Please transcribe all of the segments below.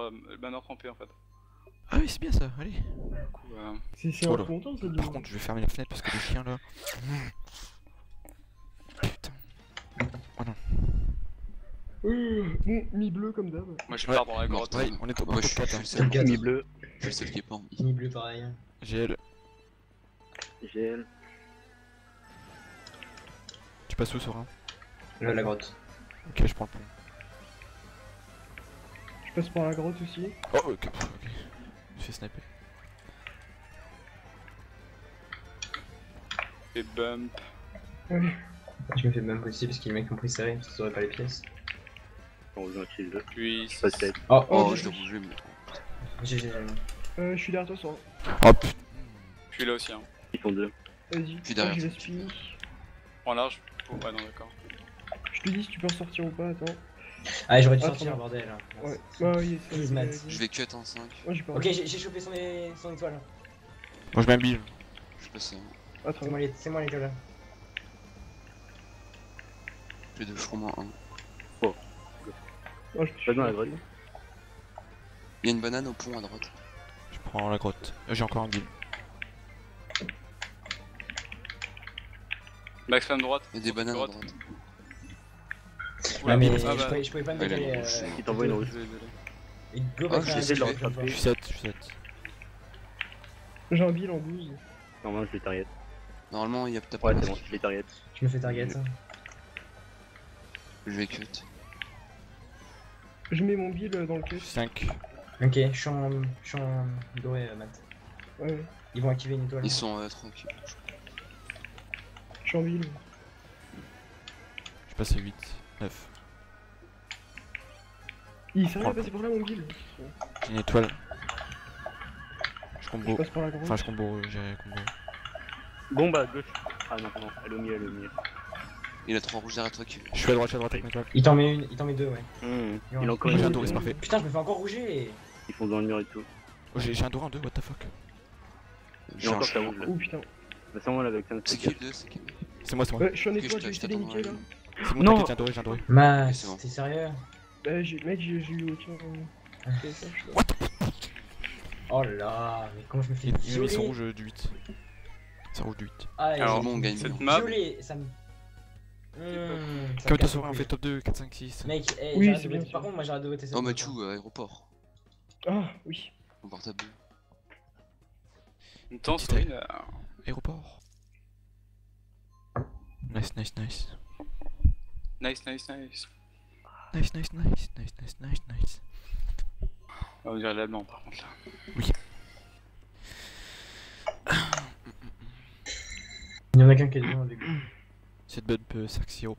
banner trempé en fait. Ah oui, c'est bien ça, allez. Du coup, C'est Oh un là. peu longtemps ça. Par contre, je vais fermer la fenêtre parce que les chiens là. Putain. Oh non. Bon, mi-bleu comme d'hab. moi je Ouais. pars dans la grotte. Ouais, on est au Moi, top je 4. suis Hein. le seul Quatre. Mi-bleu, je suis le seul qui est pas en mi. Mi bleu pareil. GL. GL. Tu passes où, Sora? La grotte. Ok, je prends le pont. Je passe par la grotte aussi. Oh, ok. Ok. Je me fais sniper. Et bump. Ouais. Je me fais même aussi parce que les mecs ont pris serré parce qu'ils auraient pas les pièces. On rejoint chez le jeu. Puis. Pas de tête. Oh, Oh, j'ai je dois vu. bouger, mais. GG. Je suis derrière toi, Sora. Oh putain. Je suis là aussi. Hein. Ils font deux. Vas-y. suis derrière Je toi. l'espie. Prends large. Oh, ouais, non, d'accord. Je te dis si tu peux en sortir ou pas, attends. Ah, j'aurais dû Ah, sortir, trop bordel. Hein. Ouais. Ouais, oui, c'est Please, Matt. Je vais cut en 5. Moi j'ai pas. Ok, j'ai chopé son étoile. Moi je mets un bill. Je passe. Ah, très C'est bien. moi l'étoile là. J'ai 2 chevaux moins 1. Oh, je me suis Pas dans la fait- grotte. Il y a une banane au pont à droite. Je prends la grotte. J'ai encore un bill. Max femme droite. Il y a des bananes à Grotte. droite. Oula, Ouais, mais ah, bah. je pouvais pas me Ouais, il a décaler. une rouge. Il t'envoie une rouge. Désolé. Et go Ah, back je à l'essaie de la le grotte, rattraper. Je suis 7, je suis 7. J'ai un bill en 12. Normalement, je les target. Normalement, il y a peut-être Ouais, pas c'est de bon, je les target. Je me fais target. Je vais cut. Je mets mon bill dans le caisse. 5. Ok, je suis en doré, Matt. Ouais, Ils vont activer une étoile. Ils sont tranquilles. je suis en bill. Je passe à 8. 9. Il s'est rien passé par là mon bill. J'ai une étoile. Je Je combo. passe par la grotte. Enfin, je combo, j'ai combo. Bombe à gauche. Ah non, non, elle est au milieu, elle est au milieu. Il a 3 rouges derrière toi qui. Je suis à droite avec mes étoiles. Il t'en met une, il t'en met deux, ouais. Il a encore J'ai un une. doré, c'est parfait. Putain, je me fais encore rouger. Ils font dans le mur et tout. Oh, j'ai un doré en 2, what the fuck. Et encore ça rouge là. Oh putain. Bah, c'est moi là avec un C'est qui le 2? C'est qui? C'est moi, c'est moi. Ouais, je suis en Ok, étoile, je j'ai essayé de t'attends les dans niquer la là. ligne. C'est bon, Non. t'inquiète, j'ai un doré. Matt, c'est bon. t'es sérieux? Bah, mec, j'ai eu aucun. What? Oh là là, mais comment je me fais Il met son violer? rouge du 8. C'est rouge du 8. Ah, Alors, bon, on gagne. cette map. violer, ça me. Ça me Comme toi, casse Sora, on les fait couilles. top 2, 4, 5, 6. Mec, Oui, j'arrête c'est de bien voter. Par sûr. contre, moi j'arrête de voter ça. Oh, Mathieu, aéroport. Ah, oui. On part à 2. Une temps, Petite oui, aile. Aéroport. Nice, nice, nice. Nice, nice, nice. Nice, nice, nice, nice, nice, nice, nice. On dirait l'allemand par contre là. Il y en a qu'un qui est dedans au début. Cette bump Saxio.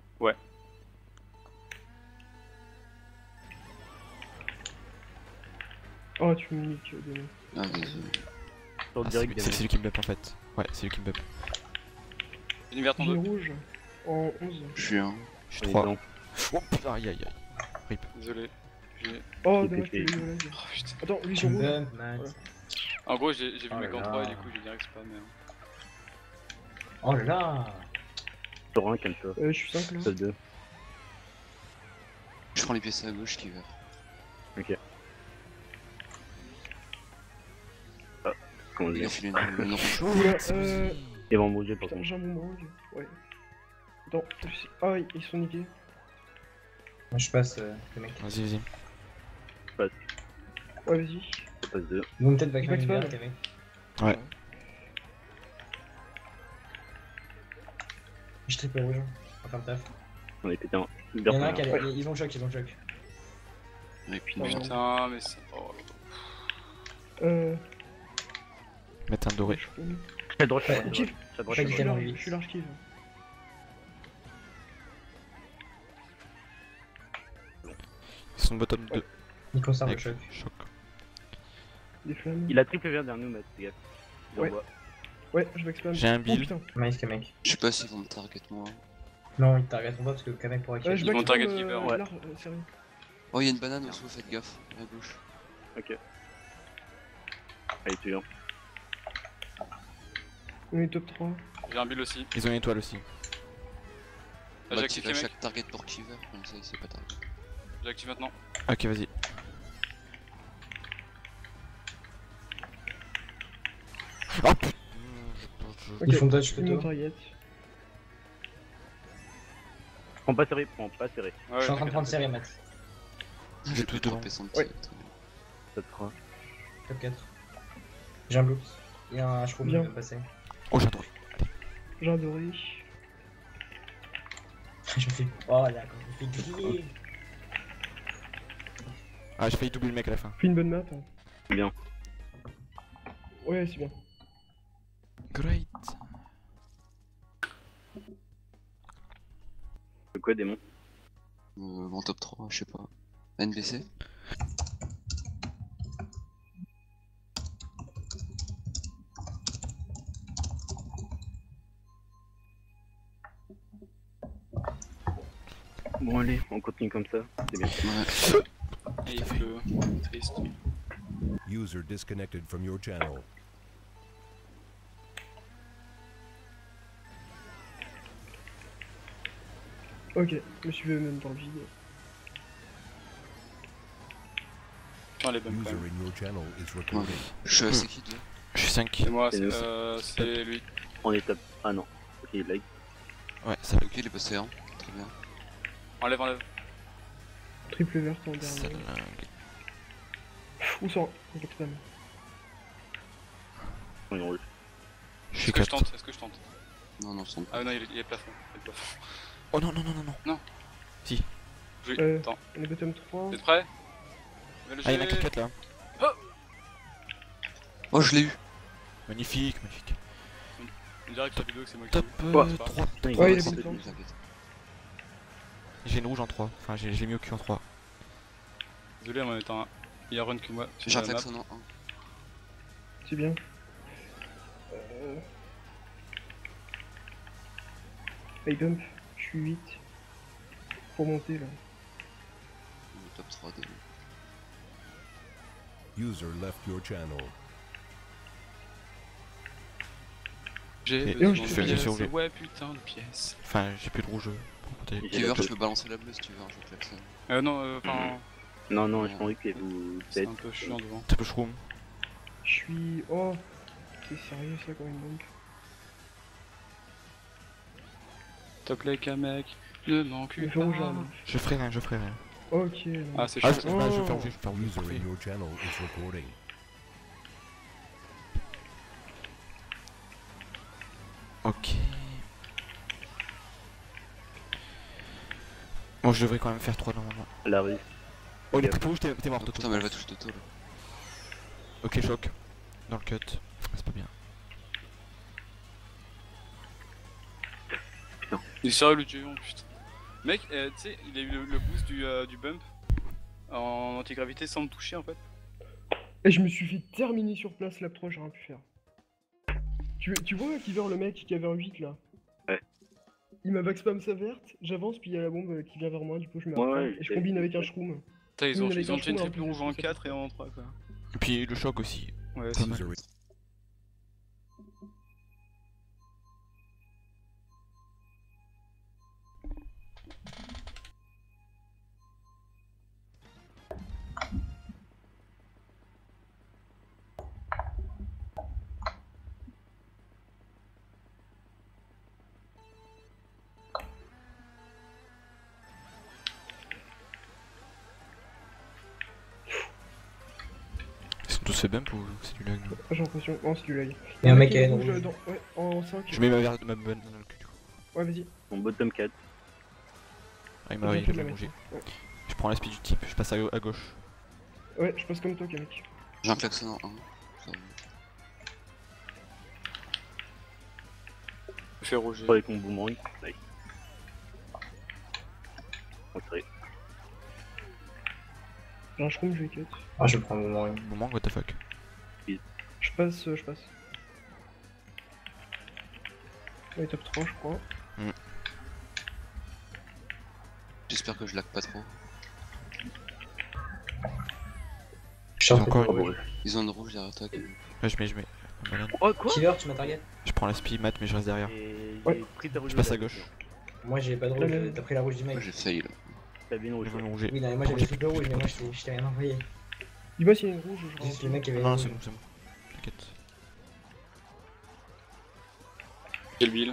Oh, tu me niques, démon. Ah, désolé. Sort Ah, direct c'est lui qui me bump en fait. Ouais, c'est lui qui me bump. Univers ton J'ai 2. rouge en 11. Je suis un. Je suis Les 3. dents. Oh putain, aïe aïe aïe. Désolé. J'ai- Oh, J'ai dommage que pété. j'ai eu la laser. Oh putain. Attends, lui Tu j'ai me rouge. bump, Matt. Ouais. En gros, j'ai vu Oh mes là camps là. 3 et du coup j'ai direct spam. Mais... Oh là là. Sur un, calme-toi. Je suis 5 là. Sur deux. Je prends les pièces à gauche qui vert. Ok. Ah, comment Il a dire. filé une rouge. Oula, Ils vont bouger par Putain, contre. j'ai un boomerang. Ouais. Attends, ah, ils sont niqués. Moi je passe, les mecs. Vas-y, vas-y. Ouais, vas-y. Ça passe deux. Ils vont peut-être vacuer Max une Pan. verte, les mecs. Ouais. Je triple rouge. On va faire le taf. On est pété un. Il y en a un qui Bien. a... Ils ont le choc, ils ont le choc. Et puis, Oh, Ouais. putain, mais c'est. Oh là là. Mettre un doré. Je peux... À droite, à Ouais. droite. Kiff. À droite, Pas à du droite. tellement Je vite. suis large kill. Ils sont bottom 2. Ils conservent le Avec choc. choc. Des flammes. Il a triple vert derrière nous, Matt, fais gaffe. Il Ouais. envoie. Ouais, je vais spam. J'ai un Oh bill. putain. Nice, Kamek. Je sais pas s'ils vont me target moi. Non, ils t'arrêteront pas parce que Kamek pourra Je kill. Ils vont backspam, target keeper, ouais. large, sérieux. Oh, il y a une banane au dessous, faites gaffe. À gauche. Ok. Allez, tu viens. On est top 3. J'ai un build aussi. Ils ont une étoile aussi. Ah, Bah, j'active active à les mecs. chaque target pour Kiver, comme ça il sait pas target. J'active maintenant. Ok, vas-y. je- Ok, Ils font dodge je mon photo. target. Prends pas serré, prends pas serré. Ouais, Je suis en train de t'inquiète, prendre serré, Matt. J'ai tout pu devant. dropper son Ouais. petit. Ça te fera. Top 4. J'ai un bloops. Et un shroom Bien. qui va passer. Oh, j'ai un truc. J'ai adoré. Je fais. Oh là, quand je fais griller. Ah, j'ai failli doubler le mec à la fin. Fais une bonne map. Hein. Bien. Ouais, c'est bien. Great. C'est quoi, démon? Mon top 3, je sais pas. NBC. Bon, allez, on continue comme ça. C'est bien. Ouais. Et il pleut. Triste. User disconnected from your channel. Ok, je me suis même dans le vide. Putain, les bonnes quand User même. in your channel is Ouais. recording. Je suis assez qui là. Je suis 5. C'est moi, C'est nous. c'est lui. On est top. Ah non. Ok, like. Ouais, ça Ok, il est passé 1. Très bien. Enlève, enlève. Triple verte en ça dernier. lag. Où ça? On va spam. On est en rouge. Je Est-ce suis que je 4. tente? Est-ce que je tente? Non, non, son. Ah non, il est plafond. Il est plafond. Oh non, non, non, non, non. Oui, attends. On est bottom 3. Vous êtes prêts? Ah, il y en a qui 4 là. Oh, je l'ai eu. Magnifique, magnifique. On dirait que sur la vidéo que c'est moi qui Top l'ai eu. Ouais. 3. Putain, Ouais, il est c'est bon. lui, t'inquiète. J'ai une rouge en 3. Enfin, je l'ai mis au cul en 3. Désolé, en étant il y a run que moi. J'ai un klaxon en 1. C'est bien. High bump, je suis 8. Pour monter là. Top 3 de. User left your channel. J'ai Et besoin je de fais- j'ai pièces. fait rouler. Ouais, putain de pièces. Enfin, j'ai plus de rouge pour protéger. Tu veux, je peux balancer la bleue si tu veux, je klaxonne. Non, enfin. Non, non, je pensais que vous C'est êtes. un peu chiant devant. Triple shroom. Je suis. Oh! C'est sérieux ça comme une bombe. Top like un mec, ne manque Le pas. rouge là. Je ferai rien, je ferai rien. Ok. non. Ah, c'est Ah, chiant. je vais faire rouger, je vais faire rouger. User parfait. in your channel is recording. Ok. Bon, je devrais quand même faire 3 normalement. La rue. Oh, il est triple rouge, t'es mort, Toto. Putain, mais elle va toucher Toto là. Ok, choc. Dans le cut. C'est pas bien. Il est sérieux le Dion, putain. Mec, tu sais, il a eu le boost du bump en antigravité sans me toucher en fait. Et je me suis fait terminer sur place, lap 3, j'ai rien pu faire. Tu vois qui vers le mec qui avait un 8 là? Ouais. Il m'a back spam sa verte, j'avance puis il y a la bombe qui vient vers moi, du coup je me Ouais, rattrape, ouais, et je combine avec un shroom. Putain, ils ont Oui, avec un déjà une trou, triple en plus, rouge en c'est 4 et en 3 quoi. Et puis le choc aussi. Ouais, Pas c'est mal. User Ils sont tous fait bump ou c'est du lag? Ah, j'ai l'impression, non c'est du lag. Et un mec qui à est une rouge rouge. ouais, en 5. Je mets ma bonne dans le cul du coup. Ouais vas-y. Mon bottom 4. Ah, il J'ai m'a fait de la bougé. mettre. Ouais. Je prends la speed du type, je passe à gauche. Ouais, je passe comme toi Kamek. J'ai un klaxon en 1. Ça va. Je fais rouger. Avec mon boomerang. Nice. Entrée. J'ai un shroom, je vais cut. Ah, je prends mon moment. Moment, what the fuck. Je passe, je passe. Ouais, top 3 je crois. J'espère que je lag pas trop. Je suis en Encore train de- une. Ils ont une rouge derrière toi quand même. Là, je mets. la banane. Oh quoi? Killer, tu m'as target? Je prends la speed mat, mais je reste derrière. Et Ouais. j'ai pris ta rouge. Je passe à gauche. Moi j'ai pas de rouge, t'as pris la rouge du Moi mec. j'ai fail là. T'avais une rouge. Je vais manger. Oui, non, mais moi j'avais triple rouge, mais moi je t'ai rien envoyé. Dis-moi s'il y a une rouge, je Juste le mec qui avait Non, une c'est rouge. bon, c'est bon. T'inquiète. Quel bill?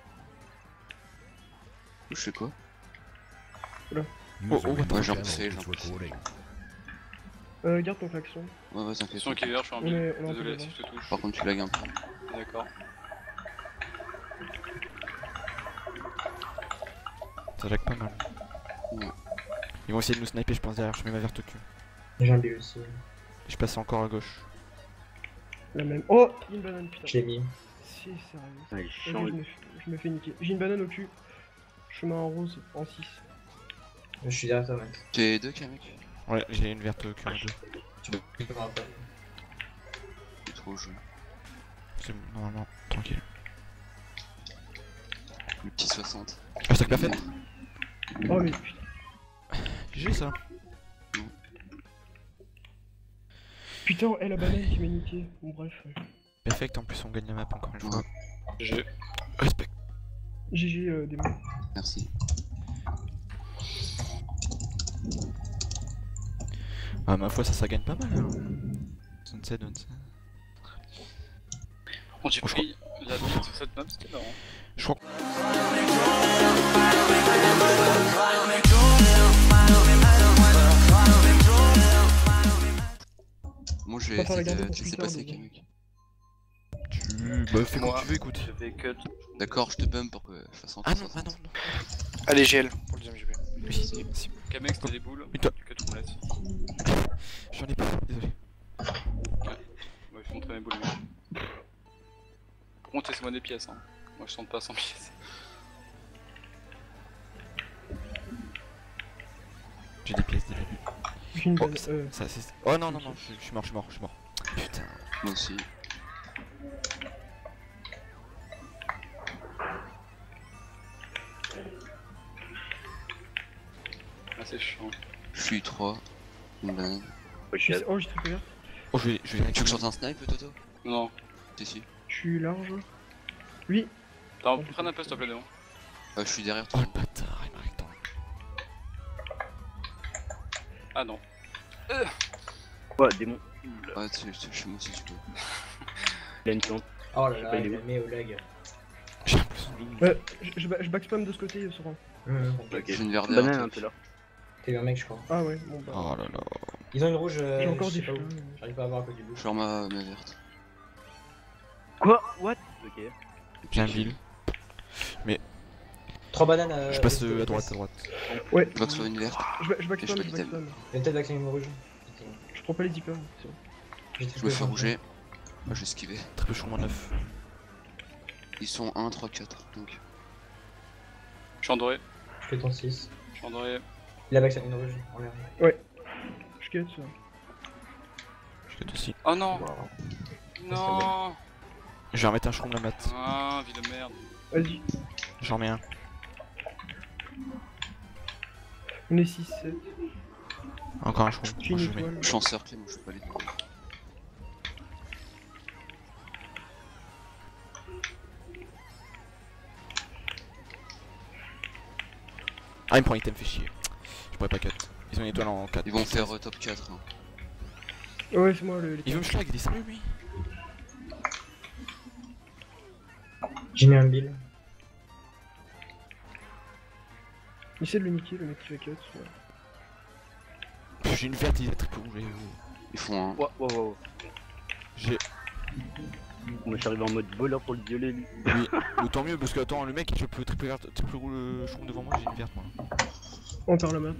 Je fais quoi? User oh, in your ouais, j'ai channel repoussé, is j'ai repoussé. recording. Garde ton klaxon. Ouais, ouais, t'inquiète. Attention, Kever, je suis en On bill. est un peu Désolé devant. si je te touche. Par contre, tu lags un peu. D'accord. Ça lag pas mal. Ouais. Ils vont essayer de nous sniper, je pense, derrière. Je mets ma verte au cul. J'ai un bill aussi. Je passe encore à gauche. La même. Oh, une banane, putain. Je l'ai mis. Si, sérieux. Ouais, Ok, chiant. je me fais niquer. J'ai une banane au cul. Chemin en rose, en 6. Je suis derrière toi, Max. T'es 2 K, mec? Ouais, j'ai une verte au cul en 2. Tu peux me rappeler. C'est trop jeu. C'est bon, normalement, tranquille. Le petit 60. Ah, stack la fête. Oh, mais putain. J'ai ça. Putain, elle la banane qui m'a niqué. Bon, bref. Perfect, en plus on gagne la map encore une fois. GG. Respect. GG, des mots. Merci. Ah, ma foi, ça gagne pas mal. Hein. Sunset, Sunset. Bon, j'ai pris la bite sur cette map, c'était marrant. Je crois Moi, je vais Pas faire la essayer de garder pour te plus laisser tard, passer, déjà. mec. Bah, fais Moi, comme tu veux, écoute. Je vais cut. D'accord, je te bump pour que je fasse Ah non, 160. ah non, non. Allez, GL pour le deuxième GP. Oui, si. Kamex, t'as des boules. Et toi Que tu me laisses. J'en ai pas, désolé. Ouais, je vais montrer mes boules. Mec. Par contre, laisse-moi des pièces. Hein. Moi, je tente pas 100 pièces. J'ai des pièces dès le début. J'ai une Oh, banane. ça c'est. Oh non, non, non, je suis mort, je suis mort, je suis mort. Putain. Moi aussi. Ah, c'est chiant. Je suis 3. Une banane. Ouais, je suis à- Oh, j'ai trippé vert. Oh, je vais Tu veux que je sorte un snipe, Toto? Non. T'es si. Je suis large. Oui. Attends, prends un peu, s'il te plaît, Léon. Je suis derrière Oh toi. le bâtard, il m'a rectangle. Ah non. Ouais, démon. Ouais, je suis moi si tu peux. Il a une plante. Oh là sais là, pas, il est il où. a mis au lag. J'ai l'impression. Je backspam de ce côté, Sorin. Ok. J'ai une verte Banane derrière un toi. peu là. T'as eu un mec, je crois. Ah ouais, bon bah. Oh là là. Ils ont une rouge. J'ai encore je sais des pas où. flingues. J'arrive pas à voir à cause du Je bouche. sors ma verte. Quoi? What? Ok. J'ai un bill. 3 bananes. Je passe au à droite, à droite. Ouais. Je vois que ce soit une verte. Je backspam, Et je je peux l'item. backspam. Il y a peut-être l'action une rouge. Je prends pas les zippers. c'est bon. Je me fais rouger. Moi, je vais esquiver. Très peu chaud, 9. Ils sont 1, 3, 4. Donc, Je suis en doré. Je fais ton 6. Je suis en doré. Il a l'action une rouge en l'air. Je cut ça. Je cut aussi. Oh non. Wow. Non. Je vais remettre un shroom la mat. Ah, vie de merde. Vas-y. J'en mets un. On est 6-7. Encore un shroom. J'ai Moi, une je mets. étoile. je suis encerclé, moi, je peux pas les demander. Ah, il me prend item, fait chier. Je pourrais pas cut. Ils ont une étoile en 4. Ils vont faire top 4. Hein. Ouais, c'est moi le. Il veut me schlag, il est sérieux lui. J'ai mis un bill. Essaie de le niquer, le mec qui va cut. Ouais. J'ai une verte, il est triple rouge. Ils font un. Wow. J'ai. Moi j'arrive en mode voleur pour le violer lui. Oui, autant mieux parce que attends, le mec il peut triple verte, triple rouge shroom devant moi, j'ai une verte moi. On perd la map.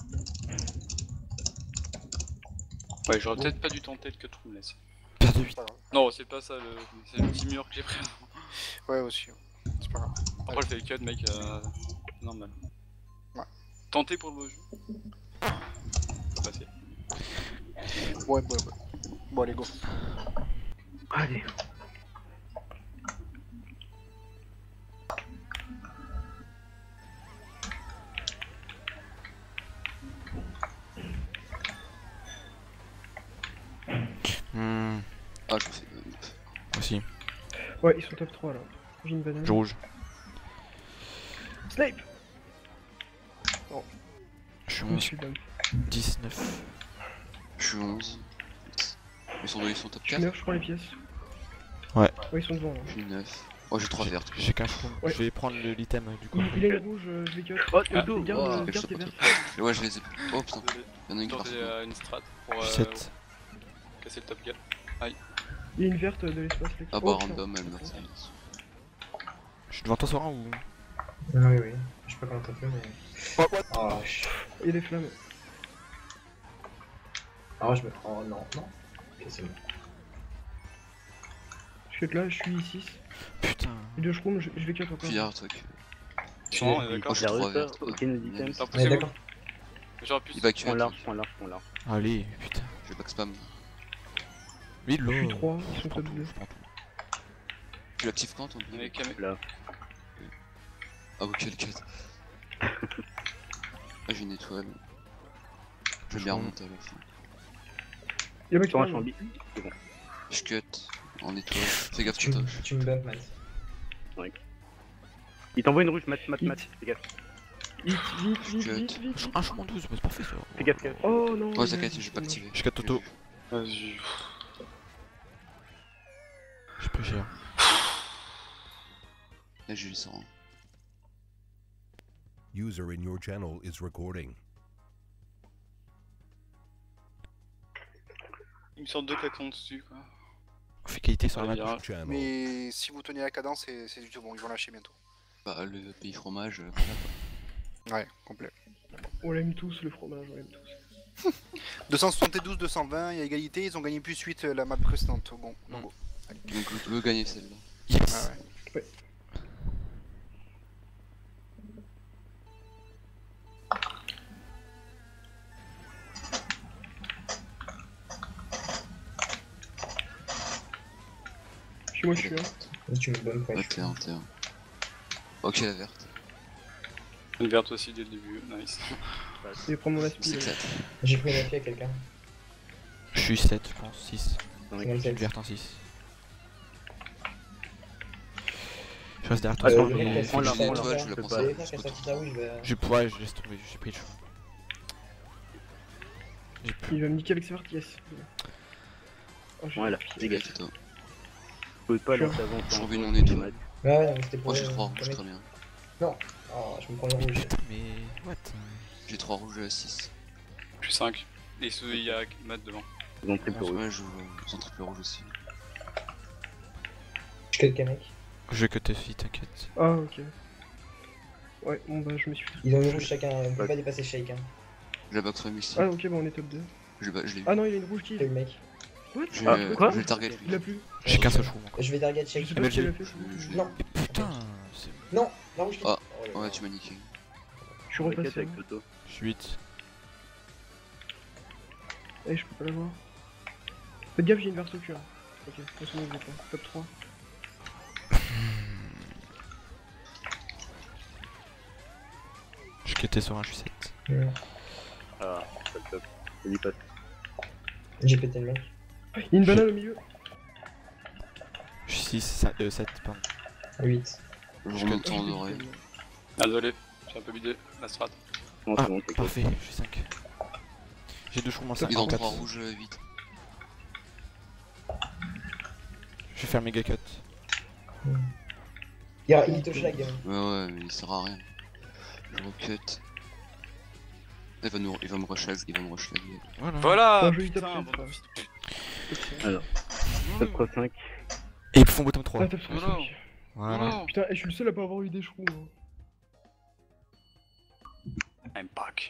Ouais, j'aurais peut-être pas dû tenter de cut me laisse. Perte de 8. Non, c'est pas ça, c'est le petit mur que j'ai pris. Ouais, aussi. C'est pas grave. Après, je fais le cut, mec, normal. Ouais. Tenter pour le beau jeu. Pas passé. Ouais. Bon, allez, go. Allez. Ah, je me fais bump. Aussi. Ouais, ils sont top 3 là. J'ai une banane. Je rouge. Snipe. Je suis Je me 11, suis bump. 19. Je suis 11. Ils sont top Je 4. meurs, je prends les pièces. Ouais. Ouais, ils sont devant là. Je suis 9. Oh, j'ai 3 vertes. J'ai qu'un shroom. Ouais. je vais prendre l'item du coup. Il est rouge, je vais cut. Oh, Ah, Théodo. Garde, je garde sais tes pas verts. Et ouais, je les ai. Oh putain, Désolé. y'en a une qui part. Tenter une strat pour 7. casser le top gap. Il y a une verte de l'espace là. Ah Oh, bah, putain. random, elle meurt. Je suis devant toi Sorin ou. Oui, oui. Je sais pas comment t'as fait, mais. Oh, Il y a des flammes. Ah, je me. Oh non, non. Ok, c'est bon. Je cut là, je suis 6. Putain. Et deux shrooms, je vais cut encore. Puis y'a un truc. Non, on est d'accord. Moi, j'ai 3 Sérieux, vertes. ça Aucune items. T'as On est poussé où? d'accord. J'aurais pu. Il va que Point large, point large, point large. Allez, putain. Je vais back spam. Vite Je suis l'eau. 3, ils sont Je prends top tout, 2. je prends tout. Tu l'actives quand toi? On est camé. Là. Ah, ok, le cut. Ah, j'ai une étoile. Je vais bien remonter à la fin. Il y a Sur un Max chambi. C'est bon. Je cut en étoile. Fais gaffe, Tu tu touches. me bump, Matt. Il t'envoie une rouge, mat. Fais gaffe. Vite, vite, vite, Cut. vite, vite. Un shroom en 12, c'est parfait ça. Fais gaffe. Oh non. Ouais, il a- t'inquiète, j'ai pas activé. Je 4 Toto. Vas-y. Je peux gérer. Là, j'ai eu 100. User in your channel is recording. Il me sort 2 klaxons dessus quoi. On fait qualité sur la Ouais, map. bien. Channel. Mais si vous tenez la cadence, c'est du tout bon, ils vont lâcher bientôt. Bah, le pays fromage, voilà quoi. Ouais, complet. On l'aime tous le fromage, on l'aime tous. 272, 220, il y a égalité, ils ont gagné plus 8 la map précédente. Bon, no go. Donc, je veux gagner celle-là. Yes. Ah ouais. Chez moi, je suis là. Et tu me bump, ouais. Ouais, t'es un, t'es un. Ok, la verte. Une verte aussi dès le début. Nice. Je vais prendre mon C'est aspi. là. éclate. J'ai pris une appui à quelqu'un. Je suis 7, je pense. 6. C'est J'ai une 27. verte en 6. Je reste derrière Ah, toi. non, mais- non, prends-la, J'ai une prends-la, étoile, je je la peux prends pas. ça. Vous allez faire qu'elle sortit là où je vais. Ouais, je laisse tomber, j'ai pris le choix. J'ai plus. Il va me niquer avec ses vertes, yes. Oh, j'ai- Voilà, Fais dégage. gaffe, toi. Je peux pas leur avancer. Je reviens mon étoile. Ouais, ouais, non, mais c'était pour. Moi, j'ai 3 pour rouges, les- très bien. Oh, je me prends le rouge. Putain, mais. What? J'ai 3 rouges à 6. Je suis 5. Et ceux, il y a Matt devant. Ils ont triple rouge. Ouais, je joue en triple rouge aussi. Je cut qu'un mec. Je vais cutter aussi, t'inquiète. Ah, ok. Ouais, bon bah, je me suis. Ils ont une rouge chacun, on peut pas dépasser Shake. Hein. Je la back frame ici. Ah, ok, bah, on est top 2. Je l'ai eu. Ah non, il a une rouge qui. T'as eu le mec. What? Je quoi je vais le target lui. Il a plus. J'ai qu'un seul shroom encore. Je vais target Je Shake. sais pas ce qu'il a fait. Je l'ai. Non, Et putain, c'est. non, la rouge qui. Ah, Oh là là. Ouais, tu m'as niqué. Je suis repassé. avec Toto. Je suis 8. Eh, je peux pas l'avoir. Faites gaffe, j'ai une verse au cul. Hein. Ok, c'est bon, vous êtes là. Top 3. Je quittais sur un, je suis 7. Ouais. Ah, top top. Il y passe. J'ai pété le mec. Il y a une banane au milieu. Je suis 7, pardon. 8. Je remonte en doré. Ah, désolé. J'ai un peu bidé la strat. Non, Ah, c'est bon, t'inquiète. parfait, je suis 5. J'ai 2 shrooms en 5. Ils ont 3 rouges vite. Je vais faire méga cut. Il te schlag. Hein. Ouais, ouais, mais il sert à rien. Je recut. Il va me rush il va me rush la gueule. Voilà. Voilà. Un joli top Putain, 5, bon, quoi. Top 5. Alors, top 3, 5. Et ils font bottom 3. Ah, top 5. Voilà. Voilà. Putain, et je suis le seul à pas avoir eu des shrooms. Hein. I'm back.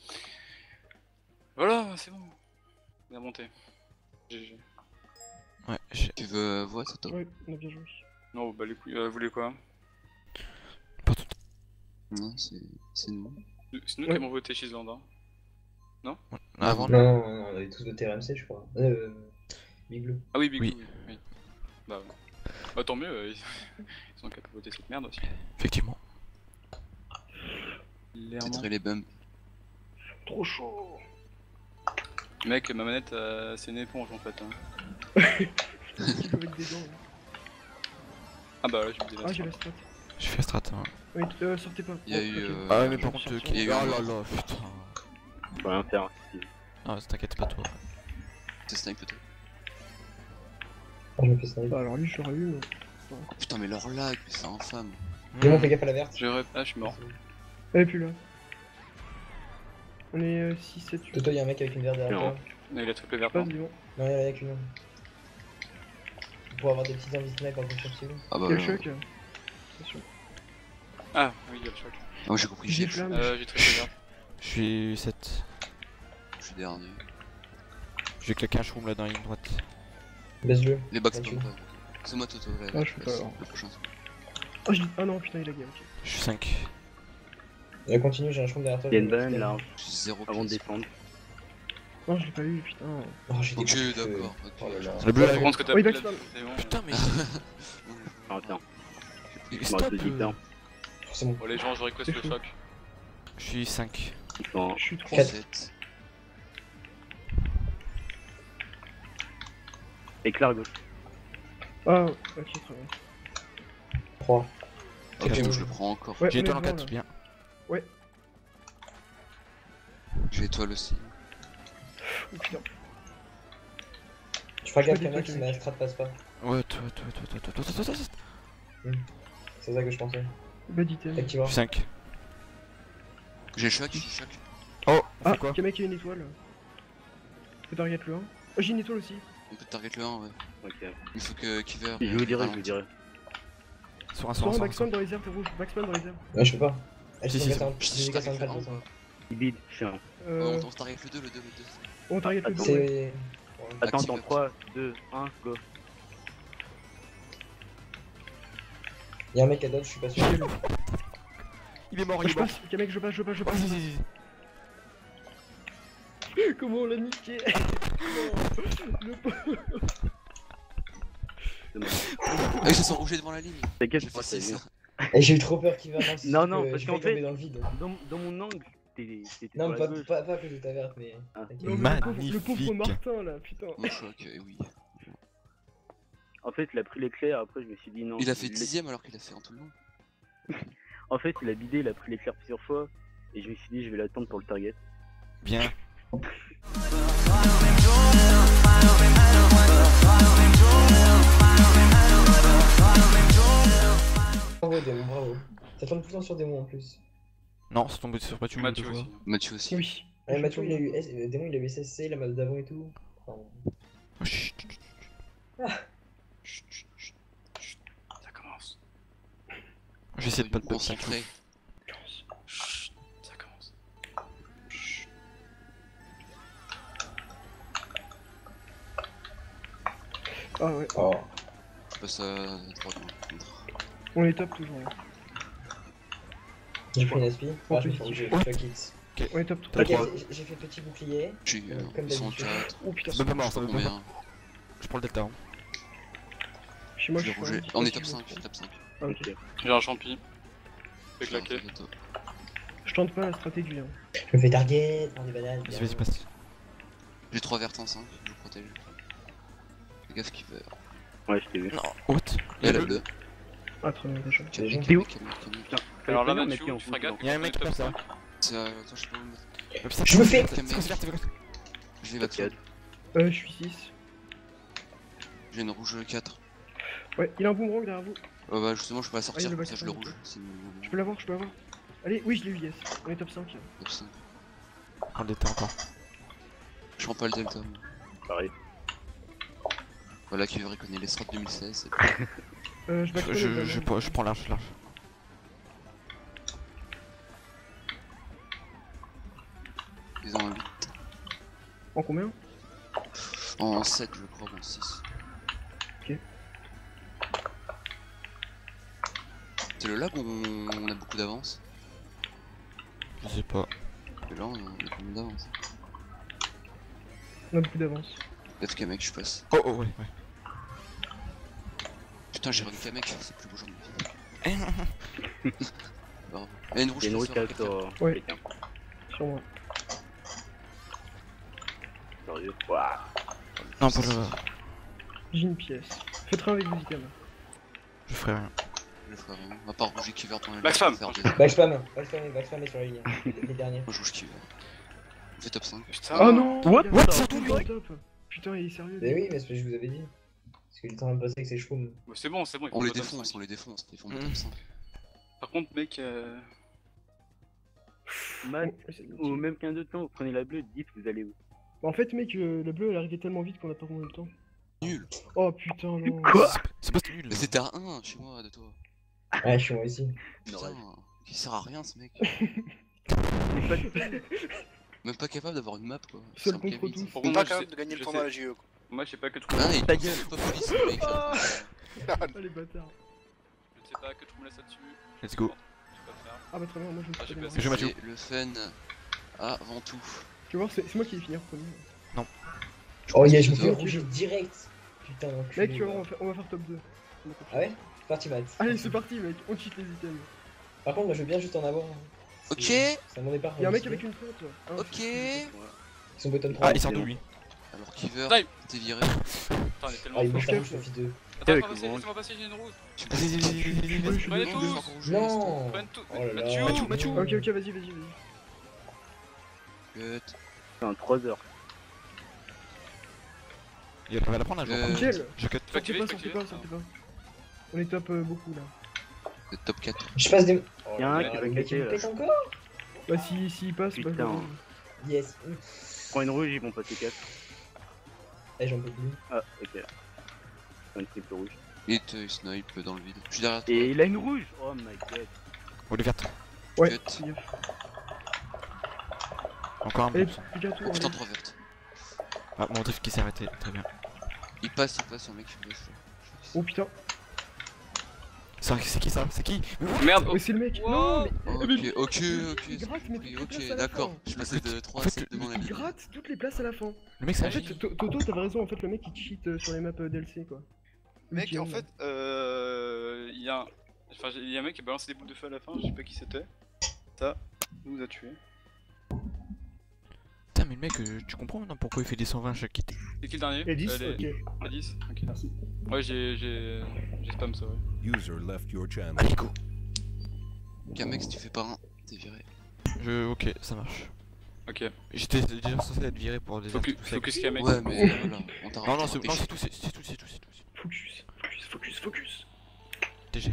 Voilà, c'est bon. Bien monté. GG. Ouais, j'ai. Tu veux voir ça toi? Ouais, on a bien joué. Non, bah les couilles. Vous voulez quoi? Pas tout. Non, c'est nous. C'est nous Ouais. qui avons voté chez Islandin. Avant. Non, non, non, on avait tous voté RMC, je crois. Big Blue. Ah oui, Big Oui. Blue, oui. Bah, ouais. Bah tant mieux, ils sont capables de voter cette merde aussi. Effectivement. Clairement. Peut-être les bumps. Trop chaud. Mec, ma manette, c'est une éponge en fait. Hein. Avec des dents. Hein. Ah bah là, j'ai mis Ah, des j'ai la strat. strat. J'ai fait strat. Hein. Oui, sortez pas. Il y a Oh, eu. ok. Ah ouais, mais par je contre, vais oh sortir. Il y a eu là un là, putain. Faut rien faire. Ah, t'inquiète pas, toi. C'est snipe peut-être. Ah, je me fais sniper. Bah, alors lui, je l'aurais eu, mais. Putain, mais leur lag, c'est infâme. Démon, fais gaffe à la verte. Ah, je suis mort. Elle est plus là. On est 6, 7, 8. Toto, y'a un mec avec une verte derrière Non. toi. Non, il a triplé vert. Passe, Démon. Non, y'en a qu'une. Pour avoir des petites envies de snipe en fonction de chez vous. Ah bah, Il y a le choc. C'est sûr. Ah, oui, il y a le choc. Ah, j'ai compris, J'ai j'ai flamme. J'ai triplé vert. Je suis 7. je suis dernier. Je vais claquer un shroom là dans la ligne droite. Baisse-le. Les bugs, c'est Vas-y. pas grave. C'est moi, Toto, là. Ah, je peux pas, alors. Le prochain. Oh, je dis. Ah non, putain, il a gagné. Ok. Je suis 5. Continue, j'ai un champ derrière toi. Il y a une banane là, Je suis 0 avant de descendre. Non, je l'ai pas eu, putain. Oh, j'ai des Ok, coups de feu. d'accord. Oh là là. Le bleu Par là. contre, ce que t'as Oh, il pris, backspam. là, c'est bon. Putain, mais. Ah tiens, Mais moi stop. je te dis bien. C'est bon. Bon, les gens, je request le choc. Je suis 5. Ils sont Je suis 3. 7. éclair gauche. Ah, ok, très bien. 3. Ok, Ok. donc je le prends encore. Ouais, J'ai on est étoile en devant, 4, là. bien. J'ai étoile aussi. Oh putain. Je ferai Je gaffe peux qu'un mec déplaquer, si ma strat passe pas. Ouais, toi. C'est ça que je pensais. Bad item. Je Activera. suis 5. J'ai choc, j'ai choc. Oh, Ah, c'est quoi? Kamek a une étoile. Je peux target le 1. Oh, j'ai une étoile aussi. On peut target le 1, ouais. Ok. Il faut que Kiver. Je vous dirai, je vous dirai. Sur un, Soin, sur un. backspam dans les airs, t'es rouge. Backspam dans les airs. Ouais, je peux pas. Elle Si, se si, casse un Je j'ai cassé un target le 4 1. de toute façon. Il bide, chien. On target le 2, le 2, le 2. On target le 2. Ouais. C'est. Attends, Active. dans 3, 2, 1, go. Y'a un mec à dodge, je suis pas sûr. Il est mort, Oh, il je est mort. passe, Kamek, je passe. Vas-y, vas-y. Comment on l'a niqué? Le pauvre. Ah, ils se sont rougés devant la ligne. T'inquiète, J'ai moi fait c'est 6. bien. Et j'ai eu trop peur qu'il va avancer. Non, non, parce je qu'en vais tomber fait- dans le vide. Dans mon angle, t'étais Non, sur la pas, gauche. pas, pas à cause de ta verte, mais. Ah. t'inquiète. Non, mais le pauvre Magnifique. Martin là, putain. Mon choc, oui. En fait, il a pris l'éclair, après je me suis dit non. Il a fait il- 10ème alors qu'il a fait un tout le long. En fait, il a bidé, il a pris l'éclair plusieurs fois. Et je me suis dit, je vais l'attendre pour le target. Bien. Bravo, démon, bravo. Ça tombe tout le temps sur démon en plus. Non, c'est tombé sur Mathieu. Mathieu deux fois. aussi. Mathieu aussi. Oui. Ouais, Mathieu, il a eu démon, il a eu SSC, la map d'avant et tout. Enfin, Oh, chut, chut, chut. Chut, chut, chut, chut. Ça commence. Je vais essayer de pas te concentrer. Chut, ça commence. Chut. Ah ouais, Oh. Je passe à droite par contre. on les top toujours. Là. J'ai pris une aspi. Ah, je me positif. suis fuck it. On les top tout. T'as Ok, trois. j'ai fait petit bouclier. Je suis Comme ils sont d'habitude. 4. Oh putain, Ça peut pas Je mort, sais ça pas peut pas mort. combien. Je prends le delta. Hein. chez moi Je je vais suis rouger. pas- On est je top sais 5, pas. top 5. Ah ok. J'ai un champi. Fais claquer. Je tente pas la stratégie. Hein. Je me fais target, prends des bananes. Vas-y, vas-y, passe. J'ai 3 vertes en 5, je vous protège. Fais gaffe Kiver. Ouais, je t'ai vu. Non, what? Il y a la bleue. Ah très bien déjà. Calme, T'es où calme. Tiens, Alors là, fallait Mathieu, mettre en tu feras gaffe. Y'a un mec qui tape ça. C'est attends, je sais pas où le mettre. Je me fais- C'est quoi, c'est vert, c'est vert. Je vais backfire. Je suis 6. J'ai une rouge 4. Ouais, il a un boomerang derrière vous. Bah justement je peux la sortir, Ah, il comme le ça je le backfire, rouge. Sinon, Je peux l'avoir, je peux l'avoir. Allez, oui, je l'ai eu, yes. On est top 5. top 5. Prends le delta encore. Je prends pas le delta. moi. pareil. Voilà, Kiver il connaît les strats 2016. Je backstone. Je prends l'arche, l'arche. Ils ont un 8. En combien? En 7 je crois, ou en 6. Ok. C'est le lag où on a beaucoup d'avance. Je sais pas. Et là on a combien d'avance? On a beaucoup d'avance. Peut-être Kamek je passe. Oh, oh, ouais, ouais. Putain j'ai run Kamek, c'est le plus beau jour de ma vie. Bravo. Il y a une rouge Il y a une qui route sort, qui quelqu'un. reste Ouais. quelqu'un. Sur moi. Sérieux. Ouah. Non, pas le. J'ai une pièce. Faites rien avec vos items. Je ferai rien. Je le ferai vraiment. À part rouge et Kiver ton Backspam. Backspam est sur la ligne. Les derniers. Moi je rouge Kiver. On fait top 5. Putain. Oh non! What? il a- What? il a- Surtout il est lui. top. Putain, il est sérieux. Mais oui, mais c'est ce que je vous avais dit. Parce qu'il est en train de passer avec ses chevaux. Bah, c'est bon, il faut On les pas top défonce, 5. on les défonce, ils font le top 5. Par contre, mec, Matt, Oh, c'est ou même qu'un de temps, vous prenez la bleue, dites vous allez où. En fait, mec, la bleue elle est arrivée tellement vite qu'on a pas combien de temps. Nul. Oh putain, non. Quoi? C'est pas nul. Mais c'était à 1 chez moi de toi. Ouais, je suis moi aussi. Putain, il sert à rien ce mec. C'est pas du tout. Même pas capable d'avoir une map quoi. Seul Ça me contre plaît vite. tous. pour On moi, pas capable je de gagner sais- le tournoi à la JE quoi. moi je sais pas que tu Ah, il Ta est gueule. pas police le mec. Ah les bâtards. Je sais pas que tu me laisses là-dessus. Let's go. Je sais pas faire. Ah bah très bien, moi je me Ah, suis j'ai pas pas démarré. Je Mathieu. Et le fun avant tout. Tu vas voir, c'est moi qui vais finir premier. Oh, yeah, je me que fais c'est rouger direct. Putain, d'enculé. Mec, tu vas voir, on va faire top 2. Ah ouais? C'est parti, Matt. Allez, c'est parti, mec, on cheat les items. Par contre, moi je veux bien juste en avoir. Ok. C'est à mon départ. Y'a un mec avec une flotte. Hein, Ok. Ils sont bottom 3. Ah, il sort d'où lui? Alors Kiver, Dive. t'es viré. Putain, elle est tellement Ah, il bouge forte. ta rouge, la fille 2. Attends, Avec laissez-moi passer, j'ai une rose. Tu Vas-y, vas-y, vas-y, vas-y, vas-y. Je Prenez suis tous. Non! Prenne tout. Oh là là. Mathieu. Mathieu. Ok, ok, vas-y, vas-y. Cut. En 3 heures. Il va la prendre là, je vais prendre. Nickel. Je cut. Sortez pas, sortez pas, sortez pas. On est top beaucoup là. Le top 4. Je passe des. Oh Y'a un là qui là, va le mec, il claquer, me là. pète encore? Bah, s'il passe, bah, Putain. Yes. Prends une rouge, ils vont passer 4. Eh, j'en peux plus. Ah, ok. Un triple rouge. Et il snipe dans le vide. Je suis derrière toi. Et il a une rouge. Oh my god. Oh, les vertes. Ouais, Cut. fais gaffe. Encore un Allez, boost. plus qu'à tout. Oh putain, allez. 3 vertes. Ah, mon drift qui s'est arrêté. Très bien. Il passe, un mec qui passe. Oh putain. C'est qui ça? C'est qui? Merde. Oh, c'est le mec. Wow. Non, mais. Ok, Il gratte, mais oui, toutes les ok, places à la d'accord. fin. Je passais de 3 En à fait, 7 devant la Il ligne. gratte toutes les places à la fin. Le mec, c'est En un fait, génie. Toto, t'avais raison. En fait, le mec il cheat sur les maps DLC quoi. Mec, Ultime, en fait, il y a un mec qui a balancé des boules de feu à la fin, je sais pas qui c'était. Ça, il nous a tué. Putain, mais le mec, tu comprends maintenant pourquoi il fait des 120 chaque kit? C'est qui le dernier Et 10, Les- ok. Les 10. Ok. Merci. Ouais, j'ai spam ça, ouais. User left your channel. Allez, go. Ok, mec, si tu fais pas un, t'es viré. Ok, ça marche. Ok. J'étais déjà censé être viré pour des Focus, tout ça. focus qu'il y a, mec. Ouais, mais voilà, on t'a Non, non, raté. non, c'est tout, c'est tout, c'est tout. Focus, focus, focus, focus. TG.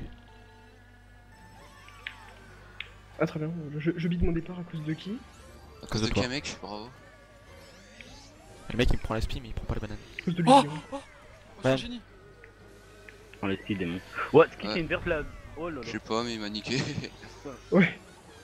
Ah, très bien. Je bide mon départ à cause de qui? À cause de de toi. qui, mec? Bravo. Le mec il me prend la spie mais il prend pas la banane. À cause de lui. Oh, hein. oh, c'est un Ouais. génie. On laisse qui démon. What? Qui Ouais. c'est une verte là? Oh là Je là. sais pas, mais il m'a niqué. Ouais.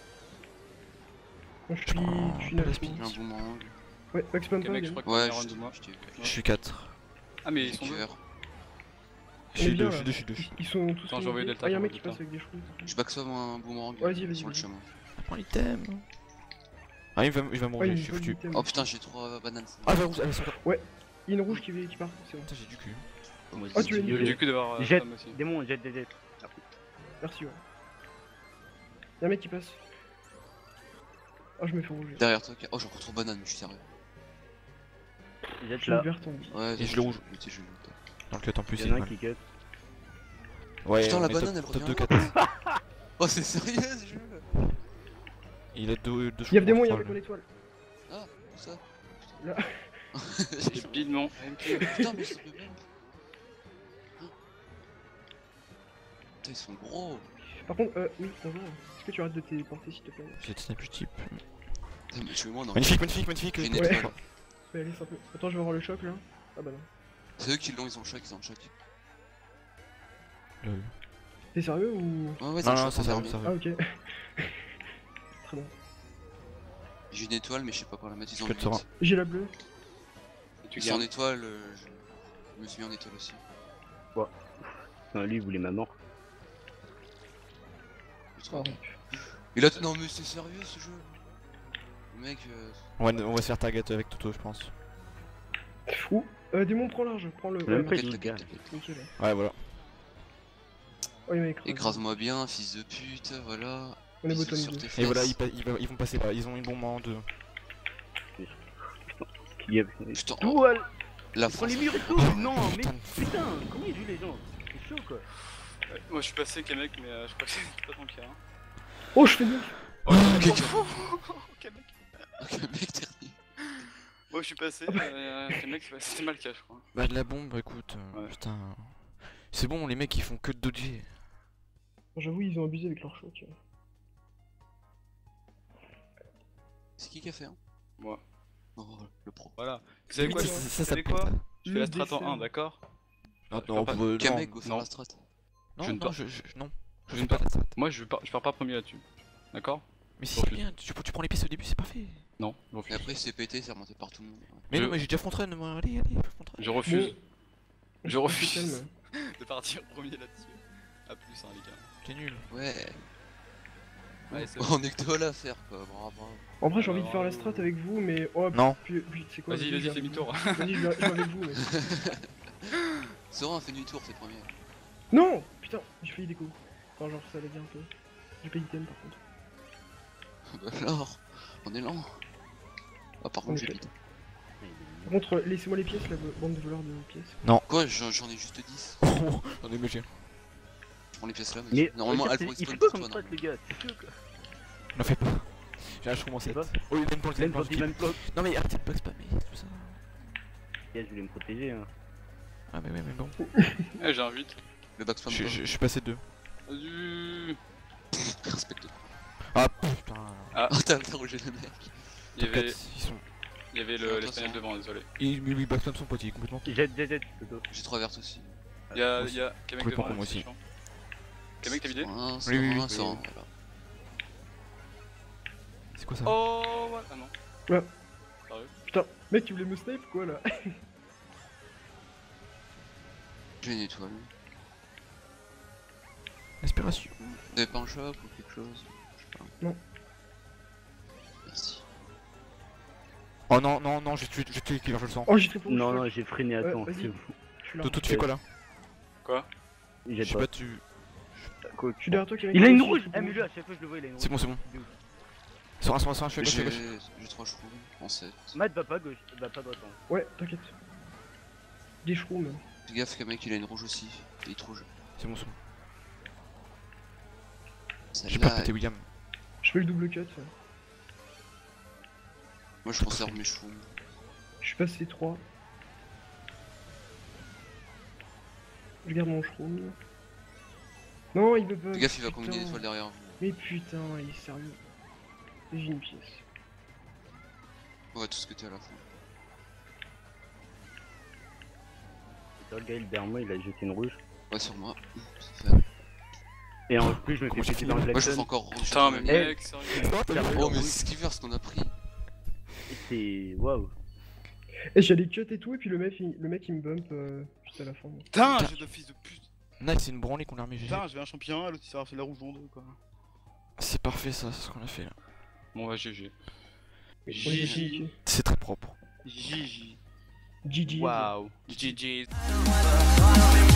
Moi, je Je prends suis pas la naze. spie. J'ai un boomerang. Ouais, Max Pam Ok, pas, mec, je également. crois qu'il y a Ouais, un je round de moi. t'ai Je suis 4. Ah, mais ils vu. sont deux. Kiver. Je suis bien, 2, là. je suis 2. Ils sont tous. Attends, j'ai envoyé Delta, Ah, y'a un j'ai mec envoyé qui passe Delta. avec des cheveux. Je backswap un boomerang Vas-y, vas-y, sur le vas-y. chemin. Prends l'item. Ah, il va Ouais, mourir, il je suis me faut foutu. l'item. Oh putain, j'ai 3 bananes. Ah, elle va sortir. Il y a une rouge qui part, c'est bon. Putain, j'ai du cul. Moi, Oh, j'ai tu es dit, nul. Du coup, d'avoir Jette. spam aussi. Démon, jette. Merci, ouais. Y'a un mec qui passe. Ah, je me fais rouger. Derrière toi, oh j'ai encore trop de bananes, mais je suis sérieux. Jette Je là. me vert en vie. Ouais, Et je le rouge. Je le Dans le cut en plus, Il c'est y en a un mal. qui cut. Ouais, Putain, on la est banane, top, elle top revient 2 4. Oh, c'est sérieux ce jeu? Il a 2 Y'a démon, y'a un mec en étoile. Ah, où ça? Là. J'ai bide mon MP. Putain, mais ça peut même. Putain, ils sont gros. Par contre, oui, bonjour. Est-ce que tu arrêtes de téléporter s'il te plaît? J'ai de snap type. Putain, mais tuez-moi, non. Magnifique, magnifique, magnifique. J'ai une Ouais. étoile. Ouais, allez, simple. Attends, je vais voir le choc là. Ah bah non. C'est eux qui l'ont, ils ont le choc, ils ont le choc. Lol. T'es sérieux ou. Ouais, ouais, Non, c'est non, le ça choc en sert, dernier. ça Ah, ok. Très bien. J'ai une étoile, mais je sais pas par la mettre, ils ont Je te le 8. sors. J'ai la bleue. Tu Ils sont en gardes. étoile, je me suis mis en étoile aussi. Non, lui, il voulait ma mort. Oh. Et là, non, mais c'est sérieux ce jeu? Le mec, On va se faire target avec Toto, je pense. Ouh, démon, prends large, prends le. Même pas merci. de gars. Nickel. Ouais, voilà. Oh, il m'a écrasé. écrase-moi bien, fils de pute, voilà. On est Bisous bottom sur 2. tes Et fesses. voilà, ils vont passer là. Ils ont une bombe en 2. Qui a. Putain, Tout, elle. la Prends les France. murs et tout. Non, mais Putain. putain, comment ils jouent les gens? C'est chaud quoi. Moi, je suis passé avec un mec, mais je crois que c'est pas ton cas. Hein. Oh, je fais 9. Oh, Ok, ok, mec. Ok, mec, dernier. Moi je suis passé, les mecs c'était mal le cas je crois. Bah de la bombe, écoute, Ouais. putain. C'est bon, les mecs ils font que de dodger. J'avoue, ils ont abusé avec leur shot. C'est qui a fait, hein? Moi. Oh, le pro. Voilà. Vous savez quoi, Ça vous savez quoi pète. Je fais la Le strat en dessert. 1, d'accord? Non, Je non, peux pas- non, Kamek, go faire non. la strat. non, je ne non, pars- non. je Je ne fais pas pars- la strat. Moi je pars pas premier là-dessus. D'accord? Mais si, Bon, c'est bien, tu prends les pièces au début, c'est parfait. Non, je Et refuse. après, c'est pété, c'est remonté par tout le monde. Mais Je- non, mais j'ai déjà fond-run, moi, allez, front run. Je refuse Bon, Je refuse. calme. de partir premier là-dessus. A plus hein les gars. T'es nul. Ouais, Ouais, c'est on est que deux à faire quoi, bravo. En vrai, j'ai envie de faire la strat avec vous, mais. Oh, Non. puis c'est quoi Vas-y, je vais fais avec demi-tour. vous. Vas-y, je vais avec vous, mec. Sora a fait demi-tour, c'est premier. Non. Putain, j'ai failli déco. Enfin, genre, ça allait bien un peu. J'ai pas item par contre. Bah alors, on est lent. Ah, par contre, j'ai Ok. vite. Par contre, laissez-moi les pièces, la bande de voleurs de pièces. Quoi, j'en ai juste 10. On est MG. Je prends les pièces là, Mais normalement, regarde, elles vont il faut spawn pas pour comme toi. strat, non. les gars, c'est sûr quoi. N'en fais pas. J'ai un shroom en 7. pas. Oh, il aime pas le Même quand il même pas. Non, mais arrêtez de pas spammer, tout ça. Je voulais me protéger. Hein. Ah, mais bon. Eh, j'ai un 8. Le backspam, Je suis passé de 2. Du... respecte. Ah putain. Oh, t'as interrogé le mec. Il y avait, Ils sont. il y avait l'espagnol devant, désolé. Il backspam son pote, il est complètement. Jet, plutôt. J'ai 3 vertes aussi. Il y a Kamek Complètement devant, con, moi c'est aussi. chiant. Kamek t'as vidé? Un, Oui, oui, oui. ça, voilà. C'est quoi ça? Oh ouais. Ah non. Ouais. Sérieux? Putain, mec, tu voulais me snipe quoi là? J'ai une étoile. Inspiration. Vous avez pas un shop ou quelque chose? Je sais pas. Non. Merci. Oh non, j'ai tué Killer, je le sens. Oh, j'ai très pour Non, non, j'ai freiné à temps. vas-y. c'est bon. Je suis là. Toto, tu fais quoi là? Quoi? Il Je jette sais pas. pas, tu. Quoi, Je suis derrière toi, Kamek. Il a une Moi aussi, rouge! j'ai Ah, très mais pour lui, à chaque fois que je le vois, il a une rouge. C'est bon, c'est bon. Sur un, je suis à J'ai gauche, à gauche. 3 shrooms en 7. Matt va pas à gauche, va pas à droite. hein. Ouais, t'inquiète. Des shrooms. Fais gaffe, qu'un mec il a une rouge aussi. Il est rouge. C'est bon, c'est bon. J'ai Celle-là, pas pété William. Je fais le double cut. moi je conserve mes shrooms. Je suis passé 3. Je garde mon shroom. Non, il veut pas. Fais gaffe, il va putain. combiner l'étoile derrière vous. Mais putain, il est sérieux. J'ai une pièce. Ouais, tout ce que t'es à la fin. Et le gars, il est derrière moi, il a jeté une rouge. Ouais, sur moi. C'est fait. Et en plus, je me Comment fais j'ai péter fini dans le Moi je fais klaxon. encore rouge. Putain, mais Eh. mec, sérieux. Oh, mais c'est Skiver ce qu'on a pris. C'est. Waouh. Et j'allais cut et tout, et puis le mec il me bump juste à la fin. Putain, j'ai de fils de pute. Nice, c'est une branlée qu'on a remis GG. Putain, j'avais un champion, l'autre il s'est fait la rouge en deux quoi. C'est parfait ça, c'est ce qu'on a fait là. Bon, bah GG. Ouais, GG. C'est très propre. GG. GG. Waouh. GG.